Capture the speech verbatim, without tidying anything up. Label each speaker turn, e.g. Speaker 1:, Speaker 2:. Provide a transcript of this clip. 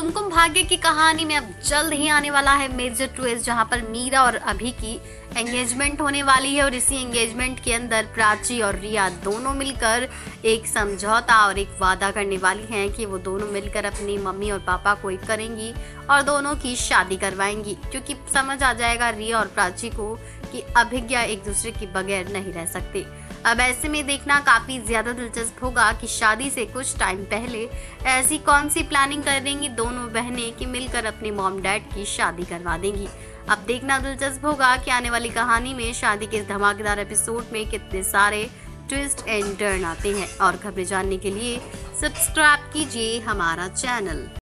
Speaker 1: कुमकुम भाग्य की कहानी में अब जल्द ही आने वाला है मेजर ट्विस्ट, जहां पर मीरा और अभि की एंगेजमेंट होने वाली है और इसी एंगेजमेंट के अंदर प्राची और रिया दोनों मिलकर एक समझौता और एक वादा करने वाली हैं कि वो दोनों मिलकर अपनी मम्मी और पापा को एक करेंगी और दोनों की शादी करवाएंगी, क्योंकि समझ आ जाएगा रिया और प्राची को कि अभिज्ञा एक दूसरे के बगैर नहीं रह सकती। अब ऐसे में देखना काफी ज्यादा दिलचस्प होगा कि शादी से कुछ टाइम पहले ऐसी कौन सी प्लानिंग कर देंगी दोनों बहनें कि मिलकर अपने मॉम डैड की शादी करवा देंगी। अब देखना दिलचस्प होगा कि आने वाली कहानी में शादी के इस धमाकेदार एपिसोड में कितने सारे ट्विस्ट एंड टर्न आते हैं। और खबरें जानने के लिए सब्सक्राइब कीजिए हमारा चैनल।